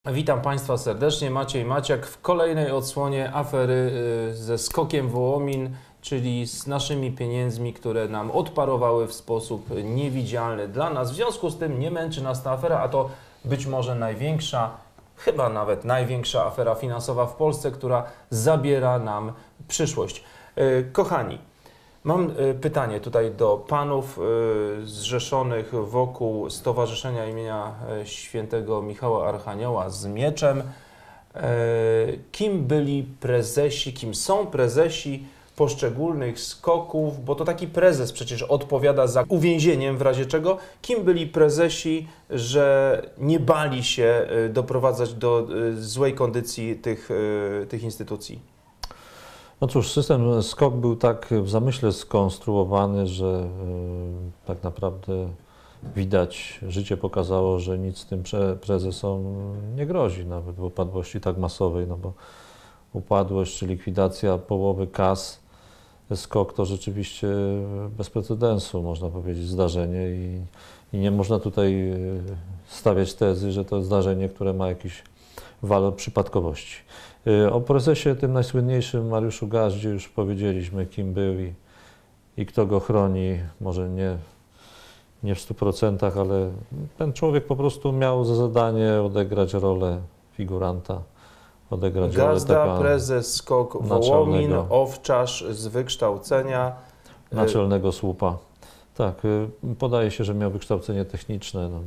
Witam Państwa serdecznie, Maciej Maciak w kolejnej odsłonie afery ze SKOK-iem Wołomin, czyli z naszymi pieniędzmi, które nam odparowały w sposób niewidzialny dla nas. W związku z tym nie męczy nas ta afera, a to być może największa, chyba nawet największa afera finansowa w Polsce, która zabiera nam przyszłość. Kochani, mam pytanie tutaj do panów zrzeszonych wokół Stowarzyszenia imienia Świętego Michała Archanioła z Mieczem. Kim byli prezesi, kim są prezesi poszczególnych SKOK-ów, bo to taki prezes przecież odpowiada za uwięzieniem w razie czego. Kim byli prezesi, że nie bali się doprowadzać do złej kondycji tych instytucji? No cóż, system SKOK był tak w zamyśle skonstruowany, że tak naprawdę widać, życie pokazało, że nic tym prezesom nie grozi, nawet w upadłości tak masowej, no bo upadłość czy likwidacja połowy kas SKOK to rzeczywiście bez precedensu, można powiedzieć, zdarzenie i nie można tutaj stawiać tezy, że to zdarzenie, które ma jakiś walor przypadkowości. O prezesie tym najsłynniejszym Mariuszu Gaździe już powiedzieliśmy, kim był i kto go chroni, może nie w 100%, ale ten człowiek po prostu miał za zadanie odegrać rolę figuranta, odegrać Gazda, rolę prezes SKOK Wołomin, owczarz z wykształcenia. Naczelnego słupa. Tak, podaje się, że miał wykształcenie techniczne. No,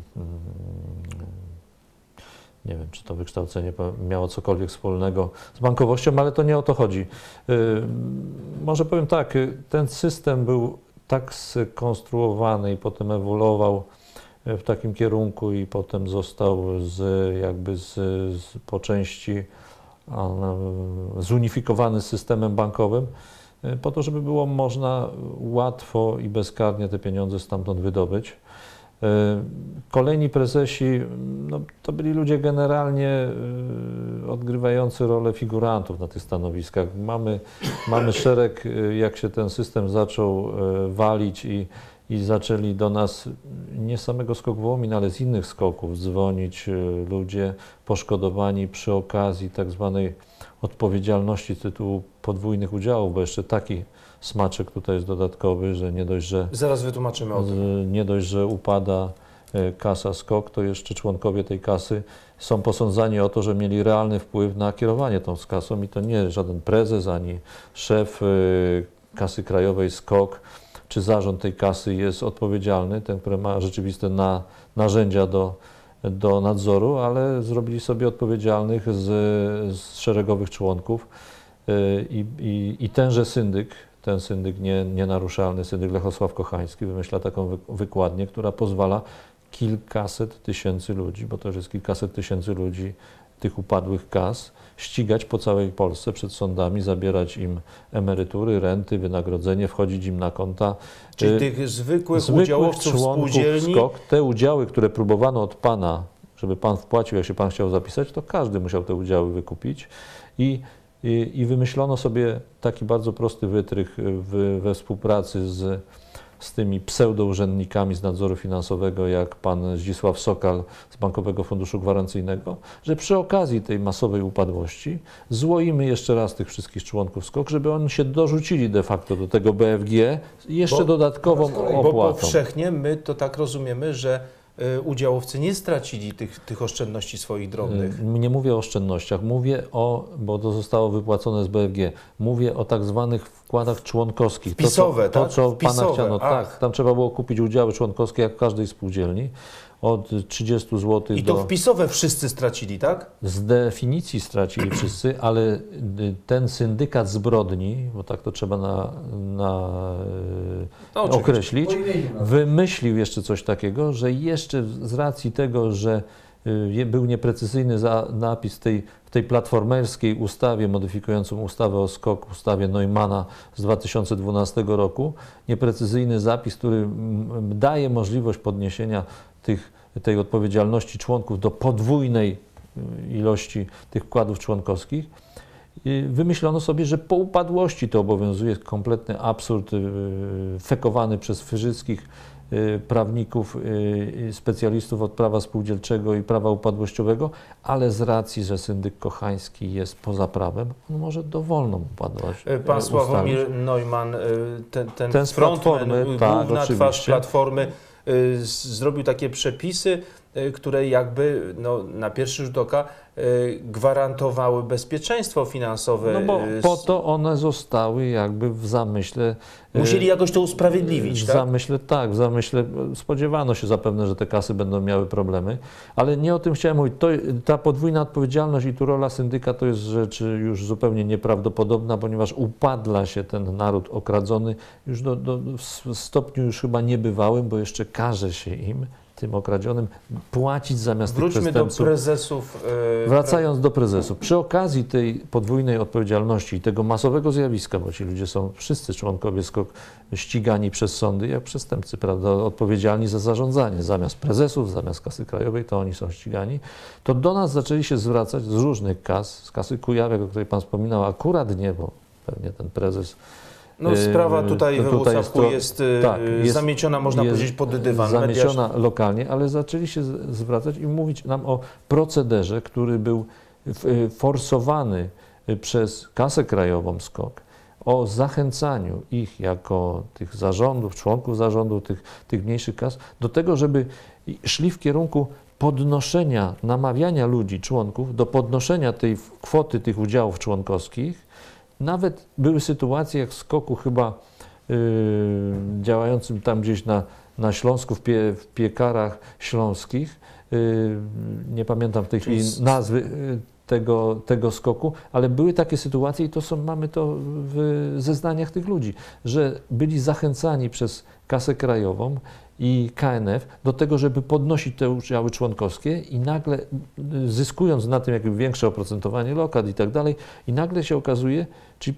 nie wiem, czy to wykształcenie miało cokolwiek wspólnego z bankowością, ale to nie o to chodzi. Może powiem tak, ten system był tak skonstruowany i potem ewoluował w takim kierunku i potem został po części zunifikowany z systemem bankowym, po to, żeby było można łatwo i bezkarnie te pieniądze stamtąd wydobyć. Kolejni prezesi, no, to byli ludzie generalnie odgrywający rolę figurantów na tych stanowiskach. Mamy szereg, jak się ten system zaczął walić i zaczęli do nas nie samego SKOK Wołomin, ale z innych SKOK-ów dzwonić ludzie poszkodowani przy okazji tak zwanej odpowiedzialności z tytułu podwójnych udziałów, bo jeszcze taki smaczek tutaj jest dodatkowy, że nie dość, że zaraz wytłumaczymy o tym. Nie dość, że upada kasa SKOK, to jeszcze członkowie tej kasy są posądzani o to, że mieli realny wpływ na kierowanie tą kasą i to nie żaden prezes ani szef kasy krajowej SKOK czy zarząd tej kasy jest odpowiedzialny, ten, który ma rzeczywiste narzędzia do nadzoru, ale zrobili sobie odpowiedzialnych z szeregowych członków i tenże syndyk, ten syndyk nienaruszalny, syndyk Lechosław Kochański wymyśla taką wykładnię, która pozwala kilkaset tysięcy ludzi, bo to już jest kilkaset tysięcy ludzi, tych upadłych kas, ścigać po całej Polsce przed sądami, zabierać im emerytury, renty, wynagrodzenie, wchodzić im na konta. Czyli tych zwykłych udziałowców spółdzielni. SKOK, te udziały, które próbowano od pana, żeby pan wpłacił, jak się pan chciał zapisać, to każdy musiał te udziały wykupić i wymyślono sobie taki bardzo prosty wytrych we współpracy z tymi pseudourzędnikami z nadzoru finansowego, jak pan Zdzisław Sokal z Bankowego Funduszu Gwarancyjnego, że przy okazji tej masowej upadłości złoimy jeszcze raz tych wszystkich członków SKOK, żeby oni się dorzucili de facto do tego BFG jeszcze dodatkową opłatą. Bo powszechnie my to tak rozumiemy, że udziałowcy nie stracili tych oszczędności swoich drobnych. Nie mówię o oszczędnościach, bo to zostało wypłacone z BFG, mówię o tak zwanych wkładach członkowskich. Wpisowe, to, co Wpisowe. pana chciano, tak, tam trzeba było kupić udziały członkowskie jak w każdej spółdzielni, od 30 zł I to wpisowe wszyscy stracili, tak? Z definicji stracili wszyscy, ale ten syndykat zbrodni, bo tak to trzeba określić, wymyślił jeszcze coś takiego, że jeszcze z racji tego, że był nieprecyzyjny napis w tej platformerskiej ustawie modyfikującą ustawę o SKOK, ustawie Neumana z 2012 roku, nieprecyzyjny zapis, który daje możliwość podniesienia tej odpowiedzialności członków do podwójnej ilości tych wkładów członkowskich. Wymyślono sobie, że po upadłości to obowiązuje kompletny absurd fekowany przez wszystkich prawników, specjalistów od prawa spółdzielczego i prawa upadłościowego, ale z racji, że syndyk Kochański jest poza prawem, on może dowolną upadłość Pan ustalić. Sławomir Neumann, ten z frontman, Platformy, tak, główna twarz oczywiście. Platformy, zrobił takie przepisy, które jakby na pierwszy rzut oka gwarantowały bezpieczeństwo finansowe. No bo po to one zostały jakby w zamyśle... Musieli jakoś to usprawiedliwić, tak? W zamyśle spodziewano się zapewne, że te kasy będą miały problemy, ale nie o tym chciałem mówić. Ta podwójna odpowiedzialność i tu rola syndyka to jest rzecz już zupełnie nieprawdopodobna, ponieważ upadla się ten naród okradzony już w stopniu już chyba niebywałym, bo jeszcze każe się im, tym okradzionym, płacić zamiast tych przestępców. Wróćmy do prezesów. Wracając do prezesów. Przy okazji tej podwójnej odpowiedzialności i tego masowego zjawiska, bo ci ludzie są wszyscy członkowie SKOK ścigani przez sądy jak przestępcy, prawda, odpowiedzialni za zarządzanie. Zamiast prezesów, zamiast Kasy Krajowej, to oni są ścigani. To do nas zaczęli się zwracać z różnych kas, z Kasy Kujawiak, o której Pan wspominał, akurat nie, bo pewnie ten prezes... Sprawa tutaj we Włocławku jest zamieciona, można powiedzieć, pod dywan. Zamieciona lokalnie, ale zaczęli się zwracać i mówić nam o procederze, który był forsowany przez Kasę Krajową SKOK, o zachęcaniu ich jako tych zarządów, członków zarządu tych mniejszych kas do tego, żeby szli w kierunku podnoszenia, namawiania ludzi, członków do podnoszenia tej kwoty tych udziałów członkowskich. Nawet były sytuacje jak w SKOK-u chyba działającym tam gdzieś na Śląsku, w Piekarach Śląskich, nie pamiętam w tej chwili nazwy tego SKOK-u, ale były takie sytuacje i mamy to w zeznaniach tych ludzi, że byli zachęcani przez Kasę Krajową i KNF do tego, żeby podnosić te udziały członkowskie i nagle zyskując na tym jakby większe oprocentowanie lokat i tak dalej, i nagle się okazuje, czyli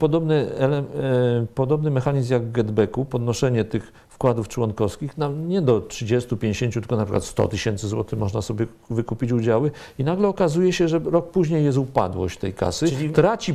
podobny mechanizm jak w GetBacku, podnoszenie tych wkładów członkowskich, nie do 30, 50, tylko na przykład 100 000 złotych można sobie wykupić udziały i nagle okazuje się, że rok później jest upadłość tej kasy, czyli...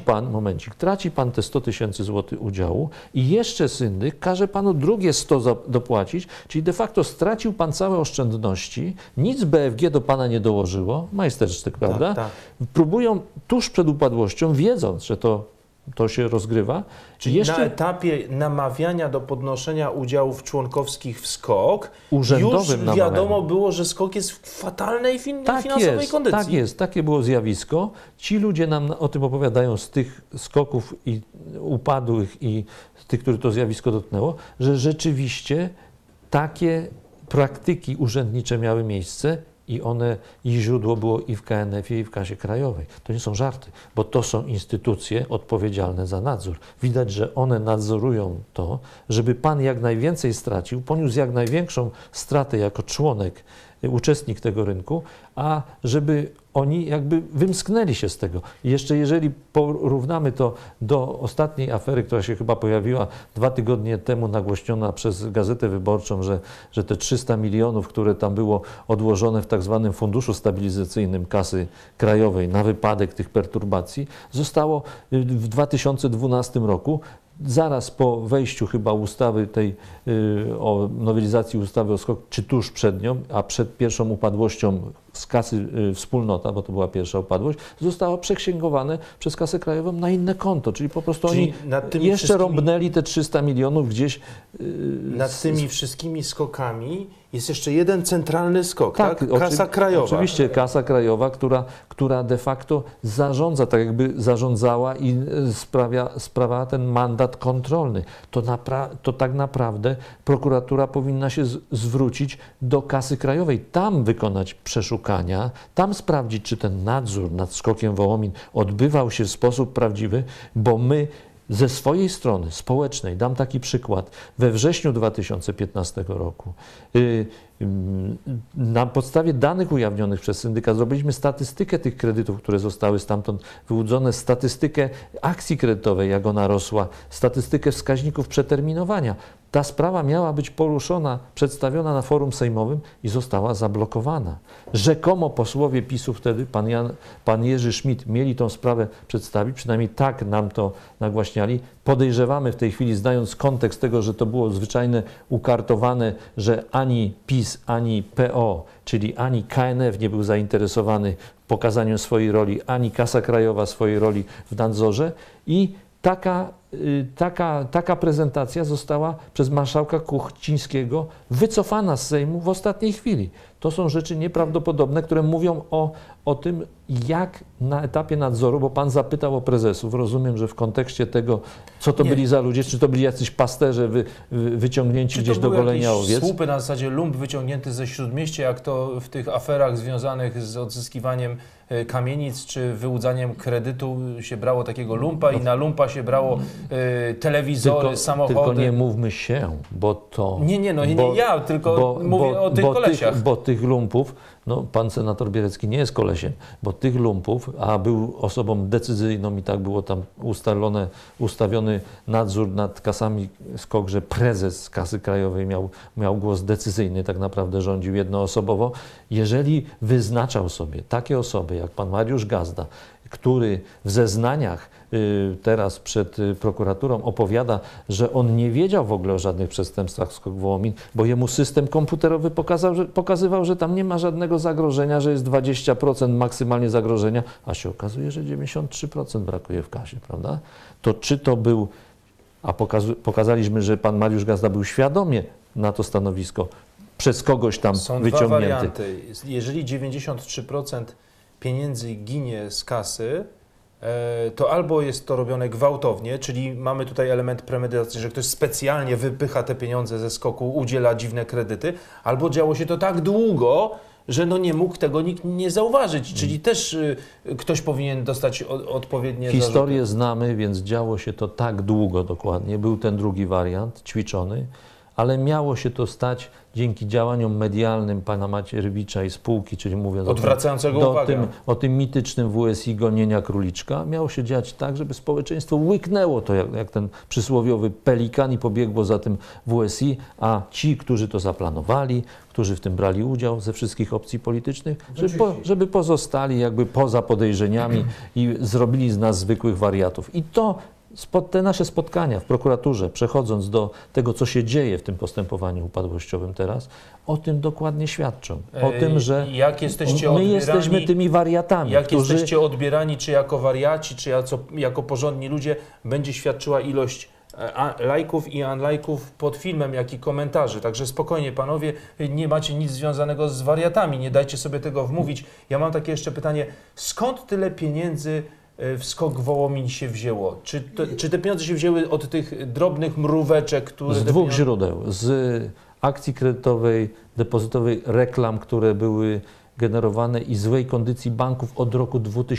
traci pan te 100 000 złotych udziału i jeszcze syndyk każe panu drugie 100 dopłacić, czyli de facto stracił pan całe oszczędności, nic BFG do pana nie dołożyło, majstersztyk, prawda? Tak. Próbują tuż przed upadłością, wiedząc, że to się rozgrywa. Czyli jeszcze na etapie namawiania do podnoszenia udziałów członkowskich w SKOK urzędowym już wiadomo było, że SKOK jest w fatalnej finansowej kondycji. Tak jest, takie było zjawisko. Ci ludzie nam o tym opowiadają z tych SKOK-ów i upadłych i z tych, których to zjawisko dotknęło, że rzeczywiście takie praktyki urzędnicze miały miejsce i źródło było i w KNF-ie, i w Kasie Krajowej. To nie są żarty, bo to są instytucje odpowiedzialne za nadzór. Widać, że one nadzorują to, żeby pan jak najwięcej stracił, poniósł jak największą stratę jako członek, uczestnik tego rynku, a żeby oni jakby wymsknęli się z tego. I jeszcze jeżeli porównamy to do ostatniej afery, która się chyba pojawiła 2 tygodnie temu, nagłośniona przez Gazetę Wyborczą, że te 300 milionów, które tam było odłożone w tak zwanym Funduszu Stabilizacyjnym Kasy Krajowej na wypadek tych perturbacji, zostało w 2012 roku, zaraz po wejściu chyba ustawy tej o nowelizacji ustawy o SKOK, czy tuż przed nią, a przed pierwszą upadłością z kasy Wspólnota, bo to była pierwsza upadłość, zostało przeksięgowane przez Kasę Krajową na inne konto, czyli po prostu oni jeszcze rąbnęli te 300 milionów gdzieś. Nad tymi wszystkimi SKOK-ami jest jeszcze jeden centralny SKOK, tak? Kasa Krajowa. Oczywiście Kasa Krajowa, która de facto zarządza, tak jakby zarządzała i sprawia ten mandat kontrolny. To tak naprawdę prokuratura powinna się zwrócić do Kasy Krajowej, tam wykonać przeszukania, tam sprawdzić, czy ten nadzór nad SKOK-iem Wołomin odbywał się w sposób prawdziwy, bo my ze swojej strony społecznej, dam taki przykład, we wrześniu 2015 roku na podstawie danych ujawnionych przez syndyka zrobiliśmy statystykę tych kredytów, które zostały stamtąd wyłudzone, statystykę akcji kredytowej, jak ona rosła, statystykę wskaźników przeterminowania. Ta sprawa miała być poruszona, przedstawiona na forum sejmowym i została zablokowana. Rzekomo posłowie PiS-u wtedy, pan Jerzy Schmidt, mieli tą sprawę przedstawić, przynajmniej tak nam to nagłaśniali. podejrzewamy w tej chwili, znając kontekst tego, że to było zwyczajne ukartowane, że ani PiS, ani PO, czyli ani KNF nie był zainteresowany pokazaniem swojej roli, ani Kasa Krajowa swojej roli w nadzorze i taka prezentacja została przez marszałka Kuchcińskiego wycofana z Sejmu w ostatniej chwili. To są rzeczy nieprawdopodobne, które mówią o tym, jak na etapie nadzoru, bo pan zapytał o prezesów, rozumiem, że w kontekście tego, co to byli za ludzie, czy to byli jacyś pasterze wyciągnięci gdzieś do golenia owiec. Słupy na zasadzie lump wyciągnięty ze Śródmieścia, jak to w tych aferach związanych z odzyskiwaniem kamienic czy wyłudzaniem kredytu się brało takiego lumpa i na lumpa się brało telewizory, samochody. Tylko nie mówmy się, bo to... Nie ja, tylko mówię o tych kolesiach. Bo tych lumpów, no pan senator Bierecki nie jest kolesiem, bo tych lumpów, a był osobą decyzyjną i tak było tam ustawiony nadzór nad kasami SKOK, że prezes Kasy Krajowej miał głos decyzyjny, tak naprawdę rządził jednoosobowo. Jeżeli wyznaczał sobie takie osoby jak pan Mariusz Gazda, który w zeznaniach teraz przed prokuraturą opowiada, że on nie wiedział w ogóle o żadnych przestępstwach SKOK Wołomin, bo jemu system komputerowy pokazywał, że tam nie ma żadnego zagrożenia, że jest 20% maksymalnie zagrożenia, a się okazuje, że 93% brakuje w kasie, prawda? To czy to był, a pokazaliśmy, że pan Mariusz Gazda był świadomie na to stanowisko przez kogoś tam wyciągnięty. Są dwa warianty. Jeżeli 93% pieniędzy ginie z kasy, to albo jest to robione gwałtownie, czyli mamy tutaj element premedytacji, że ktoś specjalnie wypycha te pieniądze ze SKOK-u, udziela dziwne kredyty, albo działo się to tak długo, że no nie mógł tego nikt nie zauważyć, czyli też ktoś powinien dostać odpowiednie Historię zarzuty. znamy, więc działo się to tak długo dokładnie. Był ten drugi wariant, ćwiczony, ale miało się to stać dzięki działaniom medialnym pana Macierewicza i spółki, czyli mówiąc o tym mitycznym WSI gonienia króliczka, miało się dziać tak, żeby społeczeństwo łyknęło to jak ten przysłowiowy pelikan i pobiegło za tym WSI, a ci, którzy to zaplanowali, którzy w tym brali udział ze wszystkich opcji politycznych, żeby pozostali jakby poza podejrzeniami i zrobili z nas zwykłych wariatów. I to te nasze spotkania w prokuraturze, przechodząc do tego, co się dzieje w tym postępowaniu upadłościowym teraz, o tym dokładnie świadczą. O tym, że my jesteśmy tymi wariatami. Jak jesteście odbierani, czy jako wariaci, czy jako porządni ludzie, będzie świadczyła ilość lajków i unlajków pod filmem, jak i komentarzy. Także spokojnie, panowie, nie macie nic związanego z wariatami, nie dajcie sobie tego wmówić. Ja mam takie jeszcze pytanie, skąd tyle pieniędzy w SKOK Wołomin się wzięło? Czy te pieniądze się wzięły od tych drobnych mróweczek, które... Z dwóch źródeł. Z akcji kredytowej, depozytowej, reklam, które były generowane i złej kondycji banków od roku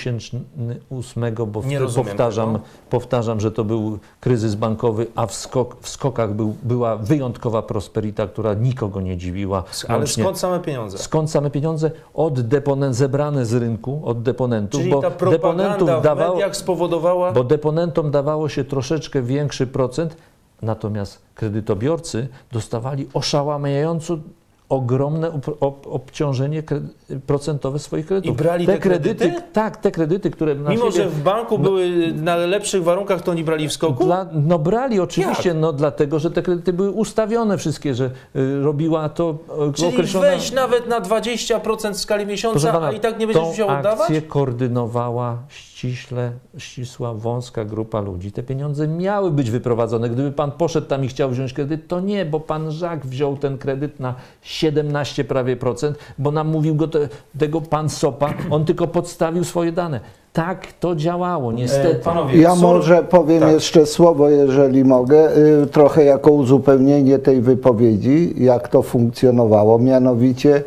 2008, bo powtarzam, że to był kryzys bankowy, a w SKOK-ach była wyjątkowa prosperita, która nikogo nie dziwiła. Ale skąd same pieniądze? Skąd same pieniądze? Od deponentów, zebrane z rynku, od deponentów. Czyli ta propaganda w mediach spowodowała... Bo deponentom dawało się troszeczkę większy procent, natomiast kredytobiorcy dostawali oszałamiająco ogromne obciążenie procentowe swoich kredytów. I brali te kredyty? Tak, te kredyty, które... Mimo, że w banku były na lepszych warunkach, to oni brali w SKOK-u? Brali oczywiście, dlatego, że te kredyty były ustawione wszystkie, że robiła to określona... Czyli weź nawet na 20% w skali miesiąca, a i tak nie będziesz musiał oddawać? Tą akcję koordynowała ścisła, wąska grupa ludzi. Te pieniądze miały być wyprowadzone. Gdyby pan poszedł tam i chciał wziąć kredyt, to nie, bo pan Żak wziął ten kredyt na 17 prawie procent, bo namówił go tego pan Sopa, on tylko podstawił swoje dane. Tak to działało, niestety. Panowie, ja może powiem jeszcze słowo, jeżeli mogę, trochę jako uzupełnienie tej wypowiedzi, jak to funkcjonowało. Mianowicie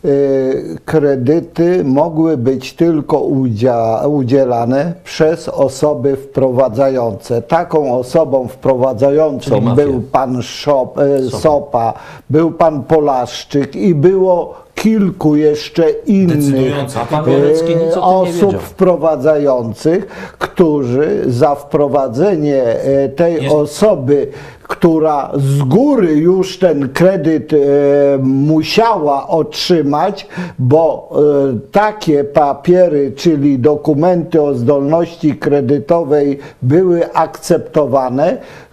kredyty mogły być tylko udzielane przez osoby wprowadzające. Taką osobą wprowadzającą był pan Sopa, był pan Polaszczyk i było kilku jeszcze innych osób wprowadzających, którzy za wprowadzenie tej osoby, która z góry już ten kredyt musiała otrzymać, bo takie papiery, czyli dokumenty o zdolności kredytowej były akceptowane,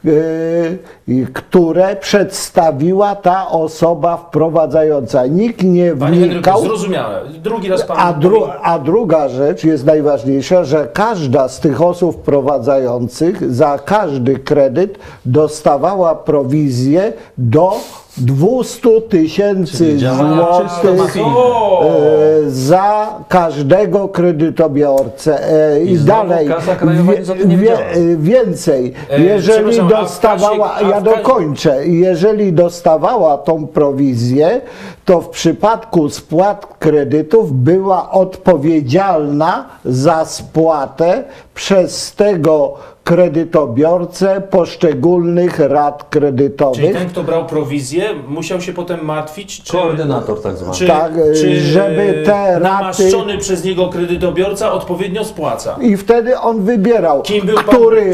które przedstawiła ta osoba wprowadzająca. Nikt nie Panie Henryku, wnikał. zrozumiałe. Drugi raz pan A druga rzecz jest najważniejsza, że każda z tych osób wprowadzających za każdy kredyt dostawała prowizję do 200 000 złotych za każdego kredytobiorcę. I dalej Kasa Krajowa nic o tym nie wiedziała. więcej, jeżeli dostawała, ja dokończę, jeżeli dostawała tą prowizję, to w przypadku spłat kredytów była odpowiedzialna za spłatę przez tego kredytobiorcę poszczególnych rat kredytowych. Czyli ten, kto brał prowizję, musiał się potem martwić, czy... Koordynator tak zwany. Czy żeby te namaszczony przez niego kredytobiorca odpowiednio spłaca. I wtedy on wybierał, Kim był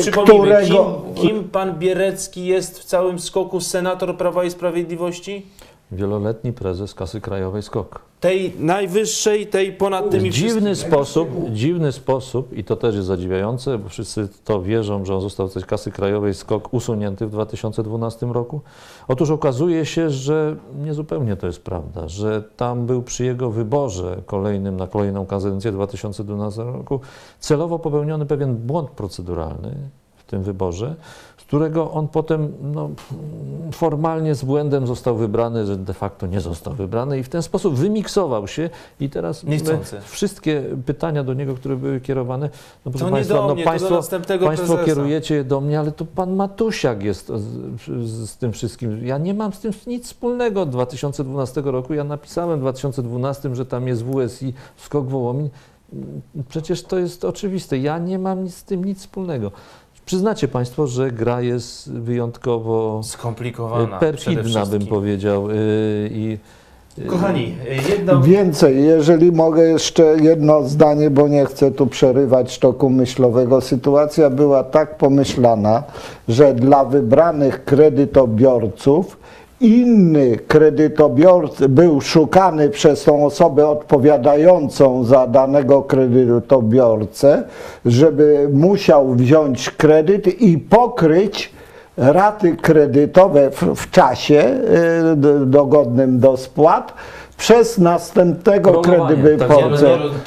kim pan Bierecki jest w całym SKOK-u, senator Prawa i Sprawiedliwości? Wieloletni prezes Kasy Krajowej SKOK. Tej najwyższej, tej ponad tymi Dziwny sposób, i to też jest zadziwiające, bo wszyscy to wierzą, że on został z Kasy Krajowej SKOK usunięty w 2012 roku. Otóż okazuje się, że niezupełnie to jest prawda, że tam był przy jego wyborze kolejnym na kolejną kadencję w 2012 roku celowo popełniony pewien błąd proceduralny w tym wyborze, z którego on potem formalnie z błędem został wybrany, że de facto nie został wybrany i w ten sposób wymiksował się i teraz wszystkie pytania do niego, które były kierowane, no proszę Państwa, Państwo kierujecie je do mnie, ale to pan Matusiak jest z tym wszystkim. Ja nie mam z tym nic wspólnego od 2012 roku. Ja napisałem w 2012, że tam jest WSI, SKOK Wołomin. Przecież to jest oczywiste. Ja nie mam z tym nic wspólnego. Przyznacie Państwo, że gra jest wyjątkowo skomplikowana, perfidna, bym powiedział. Kochani, Więcej, jeżeli mogę jeszcze jedno zdanie, bo nie chcę tu przerywać toku myślowego. Sytuacja była tak pomyślana, że dla wybranych kredytobiorców inny kredytobiorca był szukany przez tą osobę odpowiadającą za danego kredytobiorcę, żeby musiał wziąć kredyt i pokryć raty kredytowe w czasie dogodnym do spłat przez następnego kredytobiorcę.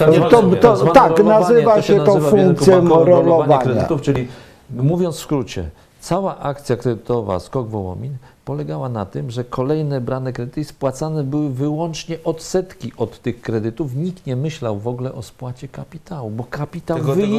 Tak, nazywa się to funkcją rolowania. Kredytów, czyli mówiąc w skrócie, cała akcja kredytowa SKOK Wołomin polegała na tym, że kolejne brane kredyty spłacane były wyłącznie odsetki od tych kredytów. Nikt nie myślał w ogóle o spłacie kapitału, bo kapitał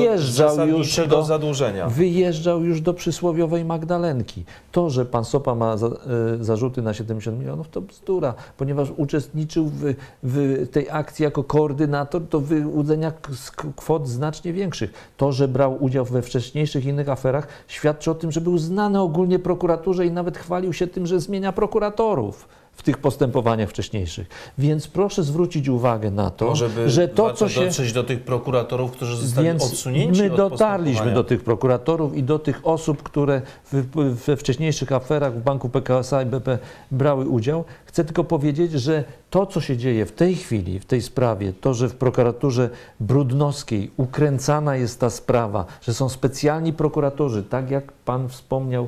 wyjeżdżał już do przysłowiowej Magdalenki. To, że pan Sopa ma zarzuty na 70 milionów, to bzdura, ponieważ uczestniczył w tej akcji jako koordynator do wyłudzenia kwot znacznie większych. To, że brał udział we wcześniejszych innych aferach, świadczy o tym, że był znany ogólnie prokuraturze i nawet chwalił się tym, że zmienia prokuratorów w tych postępowaniach wcześniejszych. Więc proszę zwrócić uwagę na to, że to, co się... dotrzeć do tych prokuratorów, którzy zostali odsunięci my dotarliśmy do tych prokuratorów i do tych osób, które we wcześniejszych aferach w Banku PKO SA i BP brały udział. Chcę tylko powiedzieć, że to, co się dzieje w tej chwili, w tej sprawie, to, że w prokuraturze brudnowskiej ukręcana jest ta sprawa, że są specjalni prokuratorzy, tak jak pan wspomniał,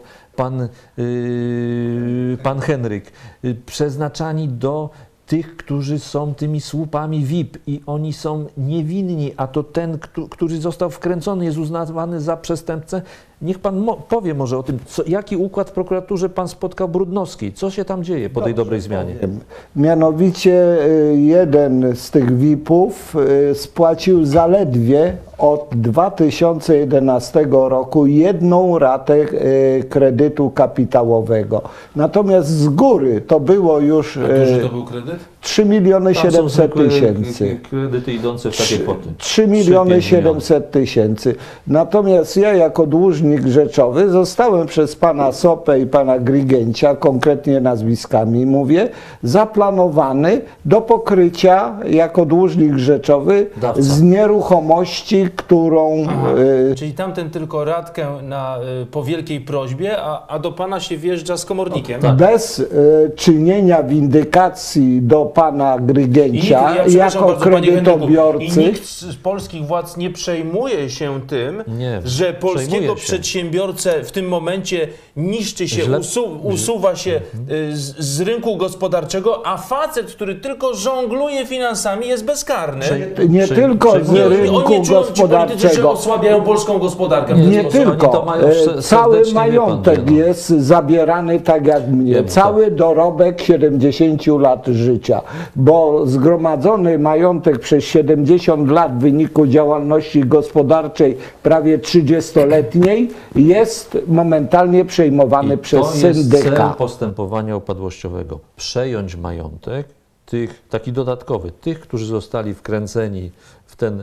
pan Henryk, przeznaczani do tych, którzy są tymi słupami VIP i oni są niewinni, a to ten, który został wkręcony, jest uznawany za przestępcę. Niech pan powie może o tym, jaki układ w prokuraturze pan spotkał brudnowskiej, co się tam dzieje po tej dobrej zmianie. Mianowicie jeden z tych VIP-ów spłacił zaledwie od 2011 roku jedną ratę kredytu kapitałowego. Natomiast z góry to było już... A duży to był kredyt? 3 700 000. Kredyty idące w takie kwoty. 3 700 000. Natomiast ja jako dłużnik dłużnik rzeczowy, zostałem przez pana Sopę i pana Grygęcia, konkretnie nazwiskami mówię, zaplanowany do pokrycia jako dłużnik rzeczowy Dawca. z nieruchomości, którą... Czyli tamten tylko radkę po wielkiej prośbie, a do pana się wjeżdża z komornikiem. Tak. Bez czynienia windykacji do pana Grygęcia jako kredytobiorcy. I nikt z polskich władz nie przejmuje się tym, Nie, że polskiego przejmuje się. przedsiębiorcę w tym momencie niszczy się, Źle- usuwa się z rynku gospodarczego, a facet, który tylko żongluje finansami, jest bezkarny. Nie tylko z rynku Oni czują, ci politycy, że gospodarczego. osłabiają polską gospodarkę w ten Nie sposób. Oni tylko. to mają Cały serdecznie, wie majątek pan, wie, no. jest zabierany tak jak mnie. Wiem, Cały dorobek 70 lat życia. Bo zgromadzony majątek przez 70 lat w wyniku działalności gospodarczej prawie 30-letniej jest momentalnie przejmowany I przez to jest cel syndyka. postępowania upadłościowego. Przejąć majątek, taki dodatkowy, tych, którzy zostali wkręceni w ten,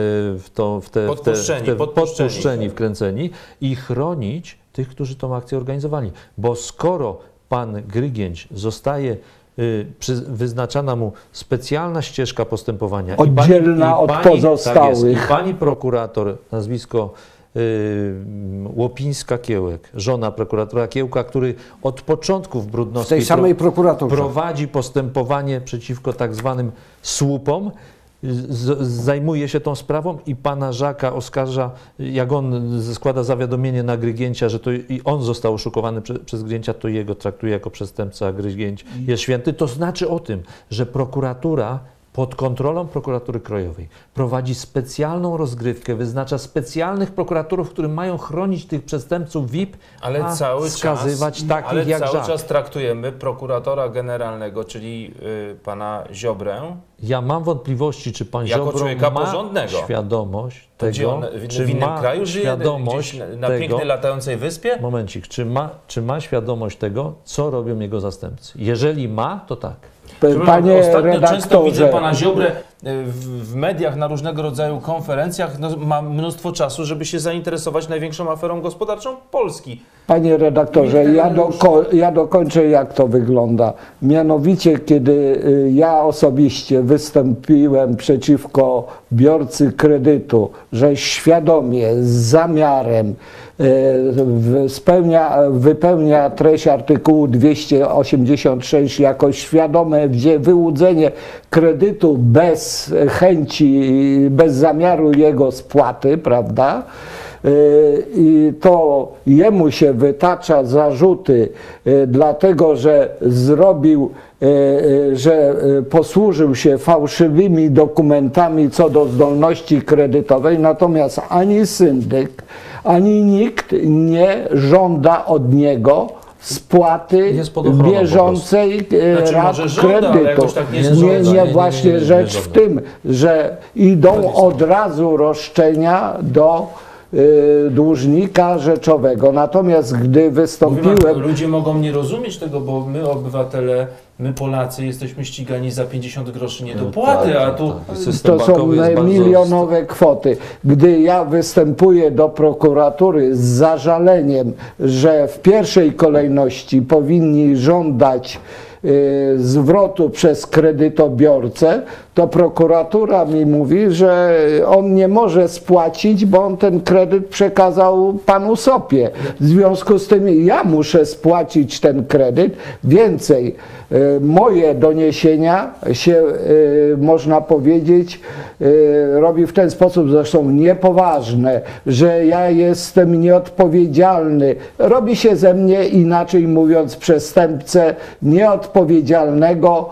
podpuszczeni, wkręceni i chronić tych, którzy tą akcję organizowali. Bo skoro pan Grygęć zostaje wyznaczana mu specjalna ścieżka postępowania Oddzielna od pozostałych. Tak jest, i pani prokurator, nazwisko Łopińska-Kiełek, żona prokuratora Kiełka, który od początku w Brudnowskiej W tej samej prokuraturze prowadzi postępowanie przeciwko tak zwanym słupom, zajmuje się tą sprawą i pana Żaka oskarża, jak on składa zawiadomienie na Grygęcia, że to i on został oszukowany przez Grygęcia, to jego traktuje jako przestępca, a Grygęć jest święty. To znaczy o tym, że prokuratura pod kontrolą prokuratury krajowej prowadzi specjalną rozgrywkę, wyznacza specjalnych prokuratorów, którzy mają chronić tych przestępców VIP, ale a cały skazywać czas, takich ale jak cały Żak. czas traktujemy prokuratora generalnego, czyli pana Ziobrę, Ja mam wątpliwości, czy pan jako Ziobro człowieka ma porządnego. świadomość To gdzie tego, on czy w innym ma kraju żyje, świadomość gdzieś na tego, pięknej latającej wyspie? momencik, czy ma świadomość tego, co robią jego zastępcy? Jeżeli ma, to tak. Panie Ostatnio często widzę redaktorze, pana Ziobrę w mediach, na różnego rodzaju konferencjach. No, ma mnóstwo czasu, żeby się zainteresować największą aferą gospodarczą Polski. Panie redaktorze, ja dokończę, jak to wygląda. Mianowicie, kiedy ja osobiście wystąpiłem przeciwko biorcy kredytu, że świadomie, z zamiarem wypełnia treść artykułu 286 jako świadome wyłudzenie kredytu bez chęci, bez zamiaru jego spłaty, prawda? I to jemu się wytacza zarzuty, dlatego że że posłużył się fałszywymi dokumentami co do zdolności kredytowej, natomiast ani syndyk, ani nikt nie żąda od niego spłaty bieżącej rat kredytu. Nie, właśnie rzecz w tym, że idą od razu roszczenia do dłużnika rzeczowego. Natomiast gdy wystąpiłem... Ludzie mogą nie rozumieć tego, bo my obywatele, my Polacy jesteśmy ścigani za 50 groszy niedopłaty, a tu... To są milionowe kwoty. Gdy ja występuję do prokuratury z zażaleniem, że w pierwszej kolejności powinni żądać zwrotu przez kredytobiorcę, to prokuratura mi mówi, że on nie może spłacić, bo on ten kredyt przekazał panu Sopie. W związku z tym ja muszę spłacić ten kredyt. Więcej, moje doniesienia się, można powiedzieć, robi w ten sposób, zresztą niepoważne, że ja jestem nieodpowiedzialny. Robi się ze mnie, inaczej mówiąc, przestępcę nieodpowiedzialnego,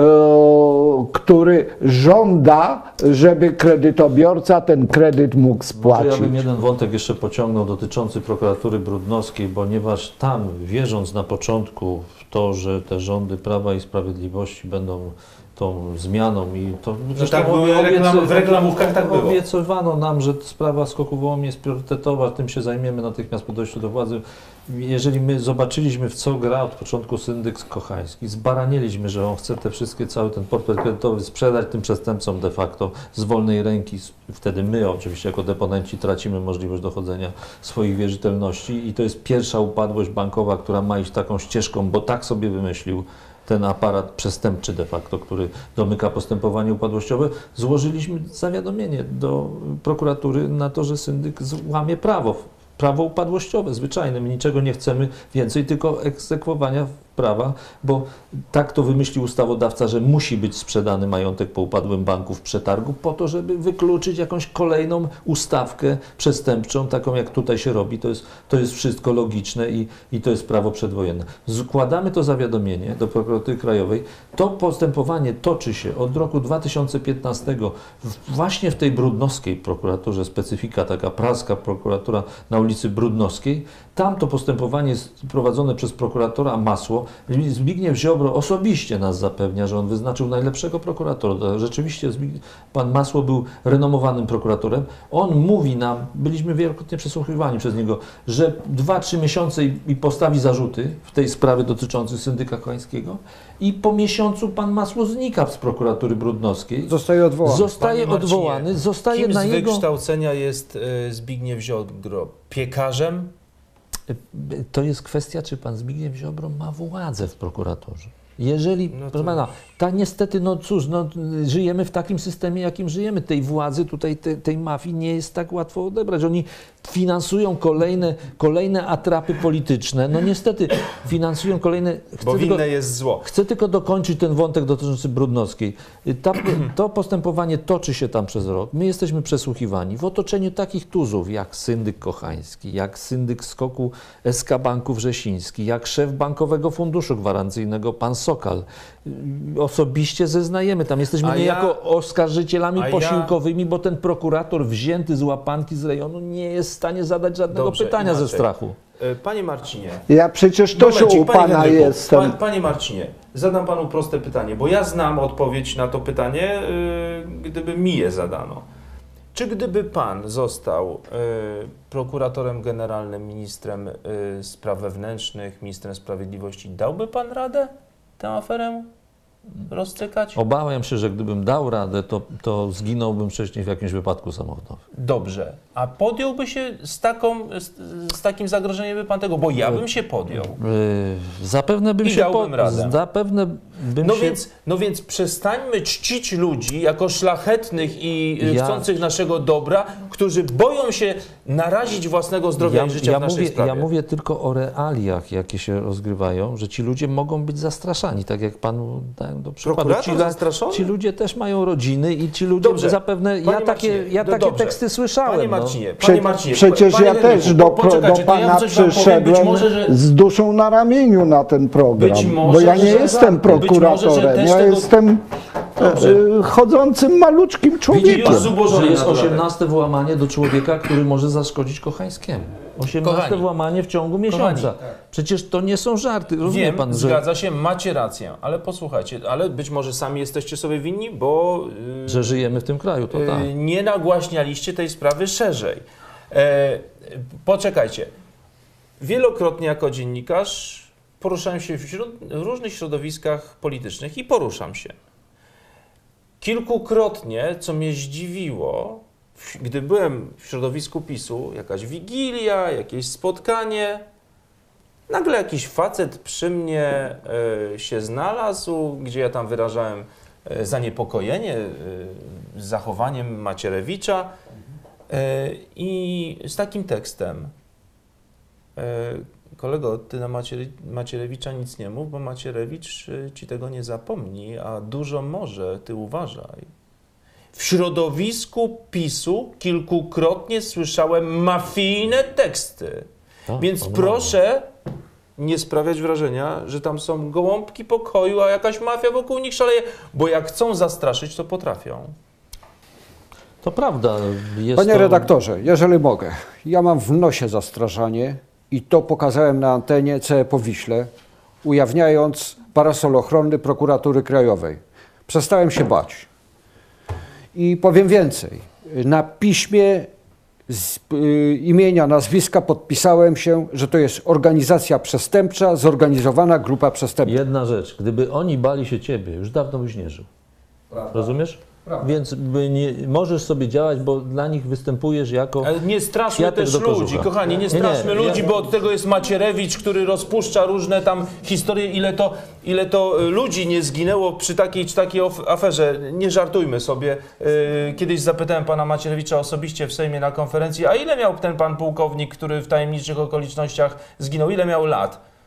który żąda, żeby kredytobiorca ten kredyt mógł spłacić. Ja bym jeden wątek jeszcze pociągnął dotyczący prokuratury brudnowskiej, ponieważ tam, wierząc na początku w to, że te rządy Prawa i Sprawiedliwości będą tą zmianą i to tak w reklamówkach tak było. Obiecywano nam, że sprawa SKOK-u Wołomin jest priorytetowa, tym się zajmiemy natychmiast po dojściu do władzy. Jeżeli my zobaczyliśmy, w co gra od początku syndyk Kochański, zbaranieliśmy, że on chce te wszystkie, cały ten portfel kredytowy sprzedać tym przestępcom de facto z wolnej ręki. Wtedy my oczywiście jako deponenci tracimy możliwość dochodzenia swoich wierzytelności i to jest pierwsza upadłość bankowa, która ma iść taką ścieżką, bo tak sobie wymyślił ten aparat przestępczy de facto, który domyka postępowanie upadłościowe. Złożyliśmy zawiadomienie do prokuratury na to, że syndyk łamie prawo upadłościowe, zwyczajne. My niczego nie chcemy więcej, tylko egzekwowania prawa, bo tak to wymyślił ustawodawca, że musi być sprzedany majątek po upadłym banku w przetargu po to, żeby wykluczyć jakąś kolejną ustawkę przestępczą, taką jak tutaj się robi. To jest wszystko logiczne i to jest prawo przedwojenne. Składamy to zawiadomienie do Prokuratury Krajowej. To postępowanie toczy się od roku 2015 właśnie w tej brudnowskiej prokuraturze, specyfika taka praska prokuratura na ulicy Brudnowskiej. Tam to postępowanie jest prowadzone przez prokuratora Masło. Zbigniew Ziobro osobiście nas zapewnia, że on wyznaczył najlepszego prokuratora. Rzeczywiście pan Masło był renomowanym prokuratorem. On mówi nam, byliśmy wielokrotnie przesłuchiwani przez niego, że 2-3 miesiące i postawi zarzuty w tej sprawie dotyczącej syndyka Kochańskiego i po miesiącu pan Masło znika z prokuratury brudnowskiej. Zostaje odwołany. Zostaje odwołany. Zostaje kim na z jego... wykształcenia jest Zbigniew Ziobro? Piekarzem? To jest kwestia, czy pan Zbigniew Ziobro ma władzę w prokuraturze. Jeżeli, proszę pana, ta niestety, no cóż, no, żyjemy w takim systemie, jakim żyjemy. Tej władzy tutaj, tej mafii nie jest tak łatwo odebrać. Oni finansują kolejne atrapy polityczne. No niestety, finansują kolejne... Bo winne jest zło. Chcę tylko dokończyć ten wątek dotyczący Brudnowskiej. To postępowanie toczy się tam przez rok. My jesteśmy przesłuchiwani w otoczeniu takich tuzów, jak syndyk Kochański, jak syndyk SKOK-u SK Banku Wrzesiński, jak szef Bankowego Funduszu Gwarancyjnego, pan Sokal. Osobiście zeznajemy tam. Jesteśmy niejako oskarżycielami posiłkowymi, bo ten prokurator wzięty z łapanki z rejonu nie jest w stanie zadać żadnego pytania ze strachu. Panie Marcinie. Ja przecież też u pana jestem. Panie Marcinie, zadam panu proste pytanie, bo ja znam odpowiedź na to pytanie, gdyby mi je zadano. Czy gdyby pan został prokuratorem generalnym, ministrem spraw wewnętrznych, ministrem sprawiedliwości, dałby pan radę tę aferę rozcykać? Obawiam się, że gdybym dał radę, to zginąłbym wcześniej w jakimś wypadku samochodowym. Dobrze. A podjąłby się z takim zagrożeniem, by pan tego? Bo ja bym się podjął. Zapewne bym się podjął. Zapewne bym się... No więc przestańmy czcić ludzi jako szlachetnych i chcących naszego dobra, którzy boją się narazić własnego zdrowia i życia w naszej sprawie. Ja mówię tylko o realiach, jakie się rozgrywają, że ci ludzie mogą być zastraszani, tak jak panu dałem do przykładu. Ci ludzie też mają rodziny i ci ludzie zapewne... Ja takie teksty słyszałem. Panie Marcinie, przecież ja też do pana przyszedłem z duszą na ramieniu na ten program, bo ja nie jestem prokuratorem, ja jestem chodzącym maluczkim człowiekiem. Że jest 18 włamanie do człowieka, który może zaszkodzić Kochańskiemu. 18 włamanie w ciągu miesiąca. Przecież to nie są żarty. Rozumie pan, że... Zgadza się, macie rację, ale posłuchajcie, ale być może sami jesteście sobie winni, bo... że żyjemy w tym kraju, to tak. Nie nagłaśnialiście tej sprawy szerzej. Poczekajcie. Wielokrotnie jako dziennikarz poruszałem się w różnych środowiskach politycznych i poruszam się. Kilkukrotnie, co mnie zdziwiło, gdy byłem w środowisku PiS-u, jakaś wigilia, jakieś spotkanie, nagle jakiś facet przy mnie się znalazł, gdzie ja tam wyrażałem zaniepokojenie zachowaniem Macierewicza i z takim tekstem: kolego, ty na Macierewicza nic nie mów, bo Macierewicz ci tego nie zapomni, a dużo może, ty uważaj. W środowisku PiS-u kilkukrotnie słyszałem mafijne teksty. Więc proszę nie sprawiać wrażenia, że tam są gołąbki pokoju, a jakaś mafia wokół nich szaleje, bo jak chcą zastraszyć, to potrafią. To prawda. Panie redaktorze, jeżeli mogę, ja mam w nosie zastraszanie i to pokazałem na antenie CE Powiśle, ujawniając parasol ochronny Prokuratury Krajowej. Przestałem się bać. I powiem więcej. Na piśmie z imienia, nazwiska podpisałem się, że to jest organizacja przestępcza, zorganizowana grupa przestępcza. Jedna rzecz, gdyby oni bali się ciebie, już dawno byś nie żył. Prawda. Rozumiesz? Prawda. Więc nie, możesz sobie działać, bo dla nich występujesz jako... Ale nie straszmy kwiatek też do kożucha. ludzi, kochani, nie straszmy ludzi, bo od tego jest Macierewicz, który rozpuszcza różne tam historie, ile to ludzi nie zginęło przy takiej czy takiej aferze. Nie żartujmy sobie. Kiedyś zapytałem pana Macierewicza osobiście w Sejmie na konferencji, a ile miał ten pan pułkownik, który w tajemniczych okolicznościach zginął, ile miał lat?